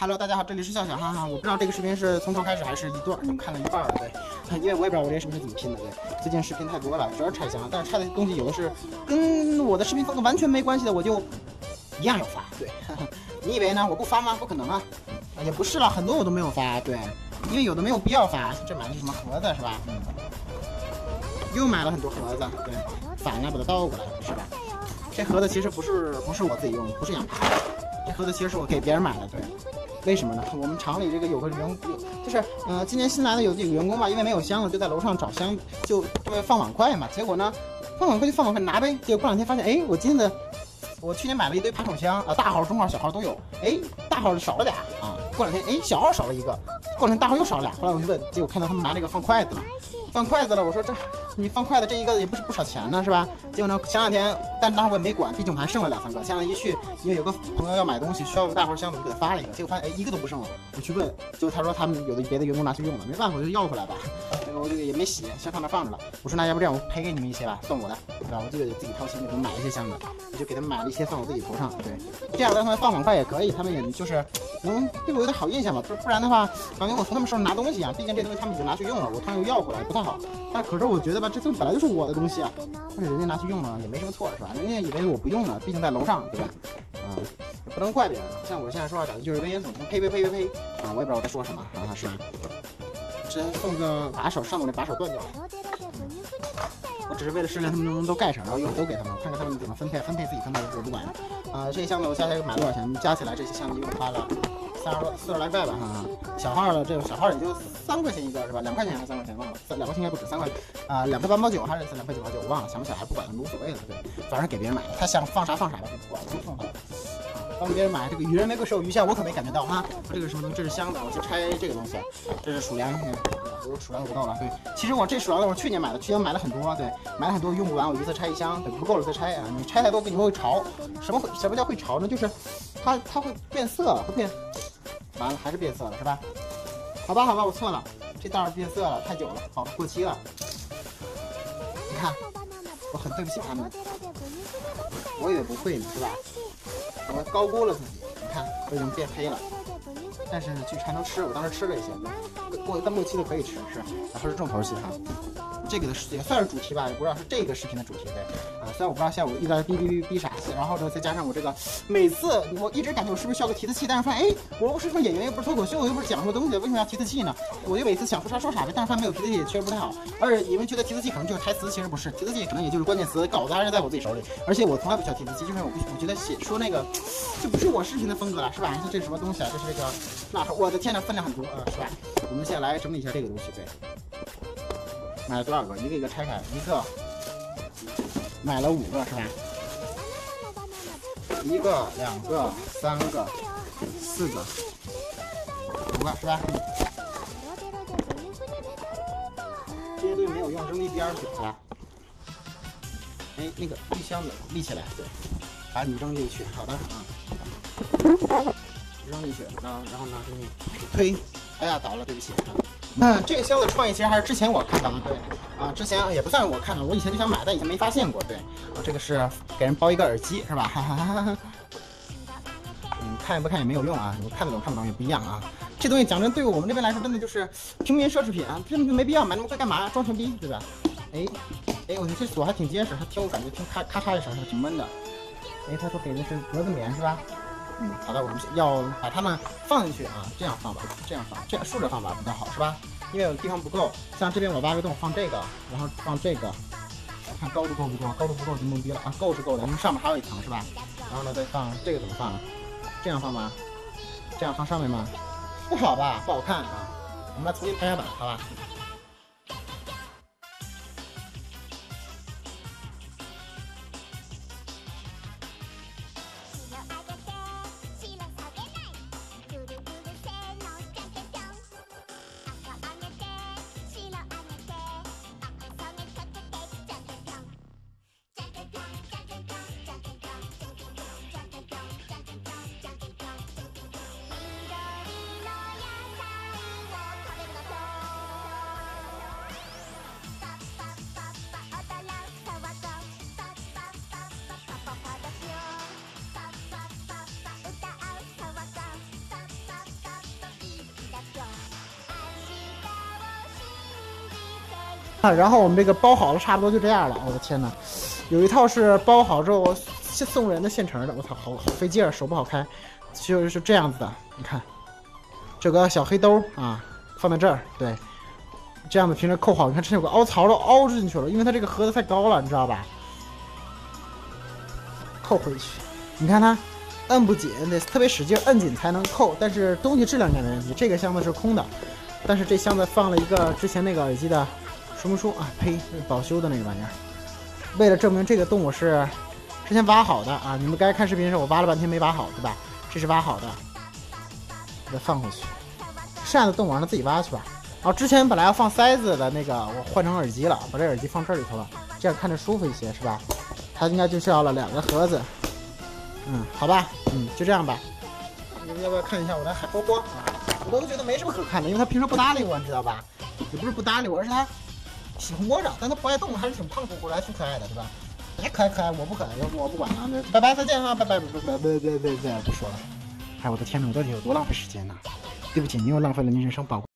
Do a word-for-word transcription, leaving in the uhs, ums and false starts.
Hello， 大家好，这里是笑笑哈哈。我不知道这个视频是从头开始还是一段，你们看了一半了，对，因为我也不知道我这个视频是怎么拼的，对。最近视频太多了，主要是拆箱，但是拆的东西有的是跟我的视频风格完全没关系的，我就一样要发，对。呵呵你以为呢？我不发吗？不可能啊，也不是了，很多我都没有发，对，因为有的没有必要发。这买的是什么盒子是吧？嗯，又买了很多盒子，对，反了把它倒过来，是吧？这盒子其实不是不是我自己用的，不是养牌。这盒子其实是我给别人买的，对，为什么呢？我们厂里这个有个员工，就是呃，今年新来的有几个员工吧，因为没有箱子，就在楼上找箱，就这么放碗筷嘛。结果呢，放碗筷就放碗筷拿呗。结果过两天发现，哎，我今天的，我去年买了一堆爬手箱啊，大号、中号、小号都有，哎，大号少了俩啊。过两天，哎，小号少了一个，过两天大号又少了俩。后来我就问，结果看到他们拿这个放筷子了。放筷子了，我说这你放筷子这一个也不是不少钱呢，是吧？结果呢，前两天，但当时我也没管，毕竟我还剩了两三个。前两天一去，因为有个朋友要买东西，需要个大号箱子，我就给他发了一个，结果发现哎一个都不剩了。我去问，结果他说他们有的别的员工拿去用了，没办法，我就要回来吧。这个我这个也没洗，先放那放着了。我说那要不这样，我赔给你们一些吧，算我的，对吧？我就得自己掏钱给他们买一些箱子，我就给他们买了一些放我自己头上，对，这样让他们放碗筷也可以，他们也就是能对我有点好印象吧，不不然的话，感觉我从他们手上拿东西啊，毕竟这东西他们已经拿去用了，我突然又要回来，不太好。但可是我觉得吧，这东西本来就是我的东西啊，但是人家拿去用了也没什么错，是吧？人家以为我不用了，毕竟在楼上，对吧？啊、嗯，不能怪别人。像我现在说话讲的就是危言耸听，呸呸呸呸呸啊！我也不知道我在说什么啊，是吧？这送个把手，上头那把手断掉了。我只是为了试验他们能不能都盖上，然后一会儿都给他们，看看他们怎么分配，分配自己分配，我不管。啊、呃，这些箱子我加起来买多少钱？加起来这些箱子一共花了三十多四十来块吧，哈。小号的这个小号也就三块钱一个是吧？两块钱还是三块钱忘了，三两块钱应该不止三块。啊、呃，两块八毛九还是两块九毛九，我忘了，想不起来，不管了，无所谓了，对，反正给别人买，他想放啥放啥吧，不管，都送他。帮别人买这个与人没个手，鱼相我可没感觉到哈。这个什么东西？这是箱子，我去拆这个东西。这是鼠粮，我鼠粮不够了。对，其实我这鼠粮我去年买的，去年买了很多，对，买了很多用不完，我一次拆一箱，对，不够了再拆啊。你拆太多，你会潮。什么会？什么叫会潮呢？就是它它会变色了，会变。完了还是变色了，是吧？好吧，好吧，我错了，这袋变色了，太久了，好过期了。你看，我很对不起他们，我以为不会呢，是吧？我高估了自己，你看都已经变黑了，但是去还能吃，我当时吃了一些，过到末期的可以吃吃，然后是重头戏哈。这个的也算是主题吧，也不知道是这个视频的主题对啊。虽然我不知道下午一直在哔哔哔哔啥戏，然后呢再加上我这个每次我一直感觉我是不是需要个提词器，但是发现哎，我又不是什么演员，又不是脱口秀，又不是讲什么东西，为什么要提词器呢？我就每次想说啥说啥的，但是发现没有提词器确实不太好。而且你们觉得提词器可能就是台词，其实不是，提词器可能也就是关键词，稿子还是在我自己手里。而且我从来不需要提词器，就是我我觉得写说那个就不是我视频的风格了，是吧？这是什么东西啊？这是这个那我的天呐，分量很多啊、呃，是吧？我们现在来整理一下这个东西，对。买了多少个？一个一个拆开，一个买了五个是吧？一个、两个、三个、四个、五个是吧？这些东西没有用，扔一边去是吧？哎，那个立箱子立起来，对，把你扔进去，好的啊，扔进去，然后然后呢，给你推，哎呀倒了，对不起啊。嗯，这个箱子创意其实还是之前我看到的，对，啊，之前也不算是我看到，我以前就想买，但以前没发现过，对，啊，这个是给人包一个耳机是吧？哈哈哈哈。嗯，看不看也没有用啊，你看得懂看不懂也不一样啊。这东西讲真，对于我们这边来说，真的就是平民奢侈品啊，真的没必要买那么贵干嘛？装穷逼，对吧？哎，哎，我觉得这锁还挺结实，还挺我感觉听咔咔嚓一声还挺闷的。哎，他说给的是格子棉是吧？嗯，好的，我们要把它们放进去啊，这样放吧，这样放，这样竖着放吧比较好，是吧？因为有地方不够，像这边我挖个洞放这个，然后放这个，看高度够不够？高度不够就懵逼了啊，够是够的，因为上面还有一层是吧？然后呢再放这个怎么放？这样放吗？这样放上面吗？不好吧，不好看啊，我们来重新拍下板，好吧？ 啊，然后我们这个包好了，差不多就这样了。我的天哪，有一套是包好之后送人的现成的，我操，好好费劲儿，手不好开，就是这样子的。你看，这个小黑兜啊，放在这儿，对，这样子平时扣好。你看，这有个凹槽都凹进去了，因为它这个盒子太高了，你知道吧？扣回去，你看它。摁不紧，得特别使劲摁紧才能扣，但是东西质量应该没问题。这个箱子是空的，但是这箱子放了一个之前那个耳机的说明书啊，呸，保修的那个玩意儿。为了证明这个洞我是之前挖好的啊，你们刚才看视频的时候我挖了半天没挖好，对吧？这是挖好的，再放回去。剩下的洞我让它自己挖去吧。然后之前本来要放塞子的那个，我换成耳机了，把这耳机放这里头了，这样看着舒服一些，是吧？它应该就需要了两个盒子。嗯，好吧，嗯，就这样吧。你们要不要看一下我的海波波啊？我都觉得没什么可看的，因为他平时不搭理我，你知道吧？也不是不搭理我，而是他喜欢窝着，但他不爱动，还是挺胖乎乎的，还挺可爱的，对吧？哎，可爱可爱，我不可爱，我不管了，拜拜，再见哈，拜拜，拜拜拜拜拜拜拜，不说了。哎，我的天哪，我到底有多浪费时间呢？对不起，你又浪费了您人生宝贵。